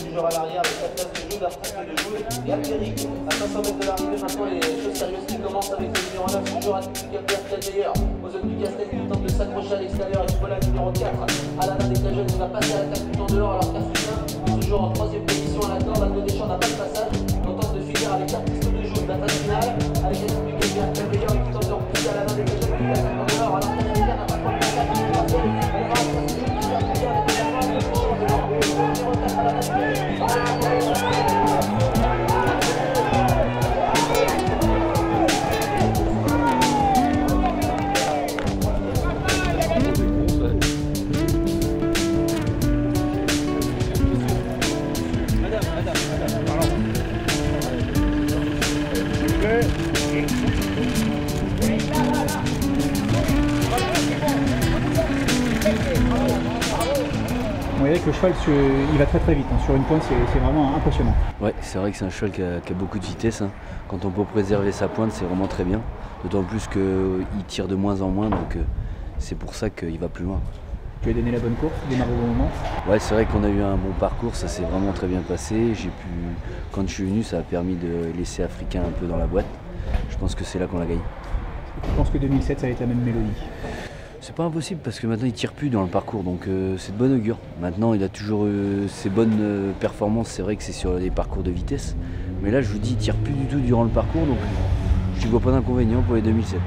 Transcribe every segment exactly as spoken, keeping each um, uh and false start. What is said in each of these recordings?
toujours à l'arrière avec la place de jeu, d'artiste de jeu. Et Albéric, à cinq cents mètres de l'arrivée, maintenant les choses sérieuses qui commencent avec le numéro neuf, toujours à Gabriel Cadeilleur. Aux hommes du Castel qui tente de s'accrocher à l'extérieur avec voilà le numéro quatre. À la main des Cajuns, il va passer à l'attaque tout en dehors alors qu'Africain est toujours en troisième position à la corde. Aldo Deschamps n'a pas de passage. On tente de finir avec l'artiste de jeu, la phase finale. Avec les hommes du Gabriel Cadeilleur qui tente de repousser à la main des Cajuns qui l'attaque en dehors alors qu'Africain n'a pas de passage. On voit que le cheval, il va très très vite, hein. Sur une pointe, c'est vraiment impressionnant. Ouais, c'est vrai que c'est un cheval qui a, qui a beaucoup de vitesse, hein. Quand on peut préserver sa pointe, c'est vraiment très bien. D'autant plus qu'il tire de moins en moins, donc euh, c'est pour ça qu'il va plus loin. Tu as donné la bonne course, démarrer au bon moment. Ouais, c'est vrai qu'on a eu un bon parcours, ça s'est vraiment très bien passé. J'ai pu, quand je suis venu, ça a permis de laisser Africain un peu dans la boîte. Je pense que c'est là qu'on l'a gagné. Je pense que deux mille sept, ça va être la même mélodie. C'est pas impossible parce que maintenant il tire plus dans le parcours, donc euh, c'est de bonne augure. Maintenant il a toujours euh, ses bonnes euh, performances, c'est vrai que c'est sur les parcours de vitesse. Mais là je vous dis, il tire plus du tout durant le parcours, donc je ne vois pas d'inconvénient pour les deux mille sept.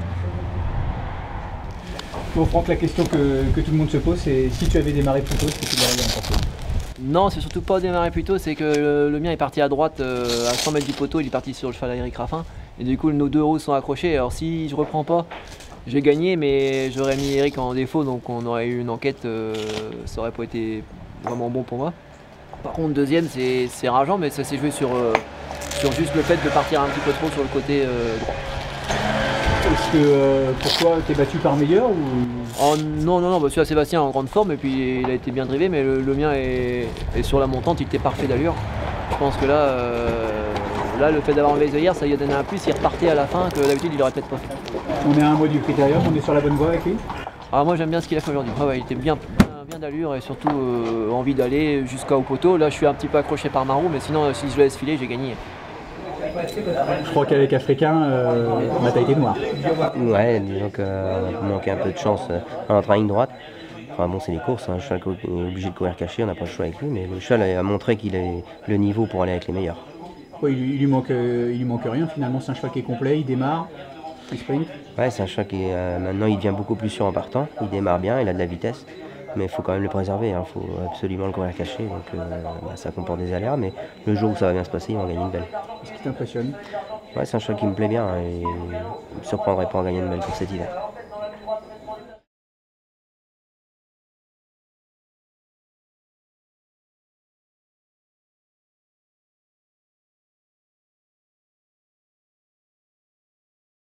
Bon Franck, la question que, que tout le monde se pose, c'est si tu avais démarré plus tôt, est-ce que tu l'aurais bien emporté? Non, c'est surtout pas démarrer plus tôt, c'est que le, le mien est parti à droite euh, à cent mètres du poteau, il est parti sur le cheval à Eric Raffin. Et du coup nos deux roues sont accrochées, alors si je reprends pas, j'ai gagné, mais j'aurais mis Eric en défaut, donc on aurait eu une enquête, euh, ça aurait pas été vraiment bon pour moi. Par contre, deuxième, c'est rageant, mais ça s'est joué sur, euh, sur juste le fait de partir un petit peu trop sur le côté euh, droit. Est-ce que, euh, pourquoi, t'es battu par meilleur ou... Oh, non, non, non, bah, celui-là Sébastien est en grande forme, et puis il a été bien drivé, mais le, le mien est, est sur la montante, il était parfait d'allure. Je pense que là, euh, là le fait d'avoir enlevé les œillères, ça lui a donné un plus, il repartait à la fin, que d'habitude il aurait peut-être pas fait. On est à un mois du critérium, on est sur la bonne voie avec lui? Ah, moi j'aime bien ce qu'il a fait aujourd'hui. Ah, ouais, il était bien, bien, bien d'allure et surtout euh, envie d'aller jusqu'au poteau. Là je suis un petit peu accroché par ma roue, mais sinon euh, si je le laisse filer, j'ai gagné. Je crois qu'avec Africain, euh, on a été noir. Ouais, disons qu'on manquait un peu de chance en entrant en ligne droite. Enfin bon, c'est les courses, hein. Le cheval est obligé de courir caché, on n'a pas le choix avec lui, mais le cheval a montré qu'il a le niveau pour aller avec les meilleurs. Ouais, il, il, lui manque, euh, il lui manque rien, finalement c'est un cheval qui est complet, il démarre, il sprint. Ouais, c'est un cheval qui est, euh, maintenant il devient beaucoup plus sûr en partant, il démarre bien, il a de la vitesse, mais il faut quand même le préserver, il hein. Faut absolument le courir caché, donc euh, bah, ça comporte des aléas, mais le jour où ça va bien se passer, il va en gagner une belle. Est-ce qui t'impressionne? Ouais, c'est un cheval qui me plaît bien et il ne me surprendrait pas en gagner une belle pour cet hiver.